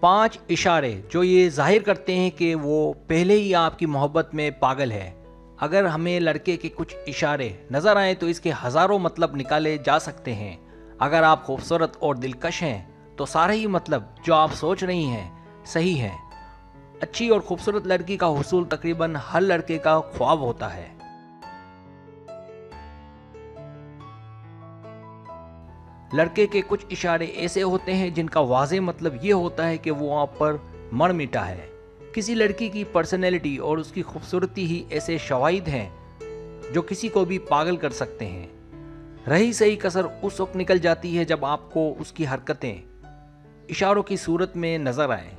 5 इशारे जो ये जाहिर करते हैं कि वो पहले ही आपकी मोहब्बत में पागल है। अगर हमें लड़के के कुछ इशारे नज़र आए तो इसके हज़ारों मतलब निकाले जा सकते हैं। अगर आप खूबसूरत और दिलकश हैं तो सारे ही मतलब जो आप सोच रही हैं सही हैं। अच्छी और खूबसूरत लड़की का हुसूल तकरीबन हर लड़के का ख्वाब होता है। लड़के के कुछ इशारे ऐसे होते हैं जिनका वाज़ेह मतलब ये होता है कि वो आप पर मर मिटा है। किसी लड़की की पर्सनैलिटी और उसकी खूबसूरती ही ऐसे शवाहिद हैं जो किसी को भी पागल कर सकते हैं। रही सही कसर उस वक्त निकल जाती है जब आपको उसकी हरकतें इशारों की सूरत में नजर आए।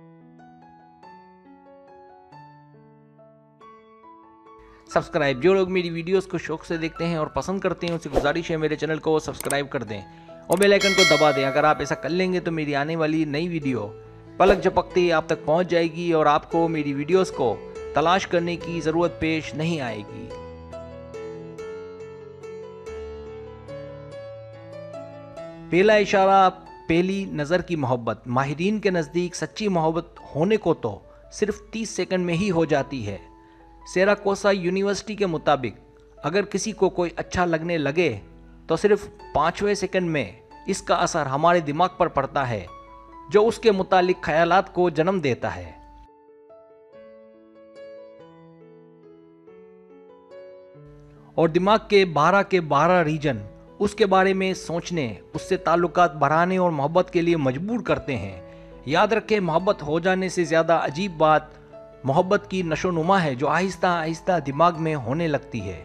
सब्सक्राइब, जो लोग मेरी वीडियोस को शौक से देखते हैं और पसंद करते हैं उनसे गुजारिश है मेरे चैनल को सब्सक्राइब कर दें और बेल आइकन को दबा दें। अगर आप ऐसा कर लेंगे तो मेरी आने वाली नई वीडियो पलक झपकते ही आप तक पहुंच जाएगी और आपको मेरी वीडियोस को तलाश करने की ज़रूरत पेश नहीं आएगी। पहला इशारा, पहली नज़र की मोहब्बत। माहिरीन के नज़दीक सच्ची मोहब्बत होने को तो सिर्फ 30 सेकंड में ही हो जाती है। सेराकोसा यूनिवर्सिटी के मुताबिक अगर किसी को कोई अच्छा लगने लगे तो सिर्फ 5वें सेकंड में इसका असर हमारे दिमाग पर पड़ता है जो उसके मुतालिक ख्यालात को जन्म देता है। और दिमाग के 12 रीजन उसके बारे में सोचने, उससे ताल्लुकात बढ़ाने और मोहब्बत के लिए मजबूर करते हैं। याद रखें, मोहब्बत हो जाने से ज़्यादा अजीब बात मोहब्बत की नशोनुमा है जो आहिस्ता आहिस्ता दिमाग में होने लगती है।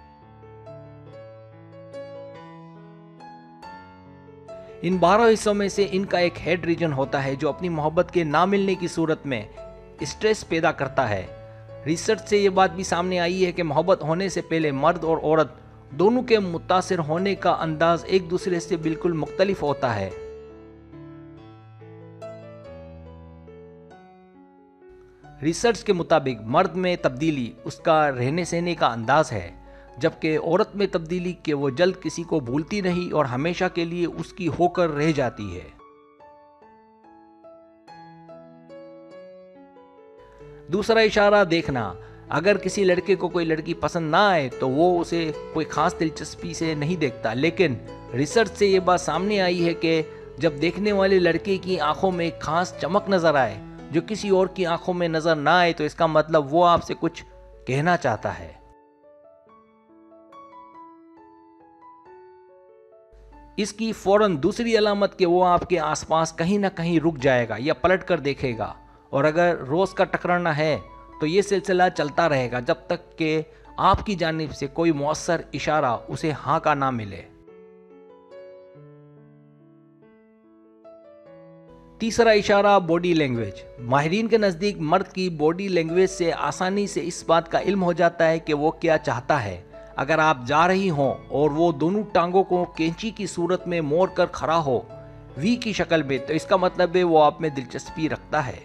इन 12 हिस्सों में से इनका एक हेड रीजन होता है जो अपनी मोहब्बत के ना मिलने की सूरत में स्ट्रेस पैदा करता है। रिसर्च से ये बात भी सामने आई है कि मोहब्बत होने से पहले मर्द और औरत दोनों के मुतासिर होने का अंदाज एक दूसरे से बिल्कुल मुख्तलिफ होता है। रिसर्च के मुताबिक मर्द में तब्दीली उसका रहने सहने का अंदाज है, जबकि औरत में तब्दीली कि वो जल्द किसी को भूलती नहीं और हमेशा के लिए उसकी होकर रह जाती है। दूसरा इशारा, देखना। अगर किसी लड़के को कोई लड़की पसंद ना आए तो वो उसे कोई खास दिलचस्पी से नहीं देखता, लेकिन रिसर्च से ये बात सामने आई है कि जब देखने वाले लड़के की आंखों में एक खास चमक नजर आए जो किसी और की आंखों में नजर ना आए तो इसका मतलब वो आपसे कुछ कहना चाहता है। इसकी फौरन दूसरी अलामत कि वो आपके आसपास कहीं ना कहीं रुक जाएगा या पलट कर देखेगा, और अगर रोज का टकराना है तो ये सिलसिला चलता रहेगा जब तक कि आपकी जानिब से कोई मौसर इशारा उसे हाँ का ना मिले। तीसरा इशारा, बॉडी लैंग्वेज। माहिरीन के नज़दीक मर्द की बॉडी लैंग्वेज से आसानी से इस बात का इल्म हो जाता है कि वो क्या चाहता है। अगर आप जा रही हों और वो दोनों टांगों को कैंची की सूरत में मोड़ कर खड़ा हो वी की शक्ल में, तो इसका मतलब है वो आप में दिलचस्पी रखता है।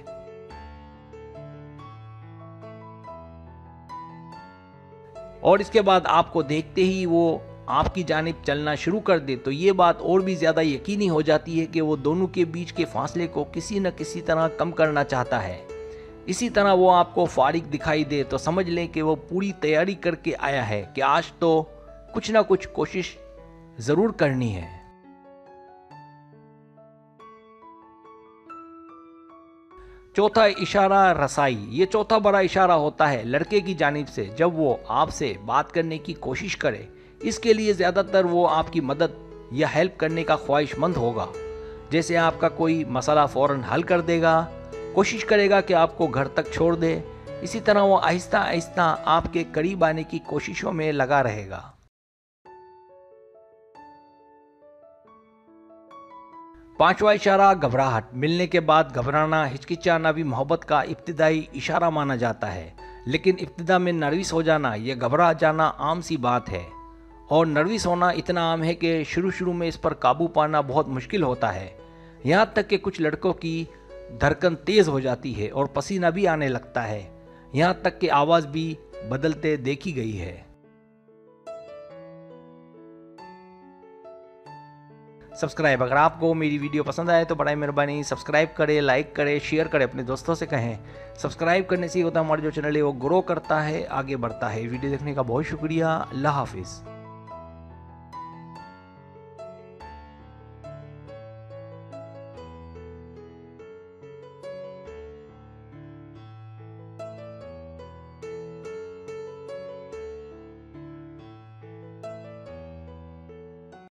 और इसके बाद आपको देखते ही वो आपकी जानिब चलना शुरू कर दे तो ये बात और भी ज़्यादा यकीनी हो जाती है कि वो दोनों के बीच के फासले को किसी न किसी तरह कम करना चाहता है। इसी तरह वो आपको फारिग दिखाई दे तो समझ लें कि वो पूरी तैयारी करके आया है कि आज तो कुछ ना कुछ कोशिश ज़रूर करनी है। चौथा इशारा, रसाई। ये चौथा बड़ा इशारा होता है लड़के की जानिब से जब वो आपसे बात करने की कोशिश करे। इसके लिए ज़्यादातर वो आपकी मदद या हेल्प करने का ख्वाहिशमंद होगा, जैसे आपका कोई मसला फ़ौरन हल कर देगा, कोशिश करेगा कि आपको घर तक छोड़ दे। इसी तरह वो आहिस्ता आहिस्ता आपके करीब आने की कोशिशों में लगा रहेगा। पांचवा इशारा, घबराहट। मिलने के बाद घबराना, हिचकिचाना भी मोहब्बत का इब्तिदाई इशारा माना जाता है, लेकिन इब्तिदा में नर्वस हो जाना या घबरा जाना आम सी बात है। और नर्वस होना इतना आम है कि शुरू में इस पर काबू पाना बहुत मुश्किल होता है। यहाँ तक कि कुछ लड़कों की धड़कन तेज़ हो जाती है और पसीना भी आने लगता है। यहाँ तक कि आवाज़ भी बदलते देखी गई है। सब्सक्राइब। अगर आपको मेरी वीडियो पसंद आए तो बड़ी मेहरबानी सब्सक्राइब करें, लाइक करें, शेयर करें, अपने दोस्तों से कहें। सब्सक्राइब करने से होता है हमारा जो चैनल है वो ग्रो करता है, आगे बढ़ता है। वीडियो देखने का बहुत शुक्रिया। अल्लाह हाफिज़।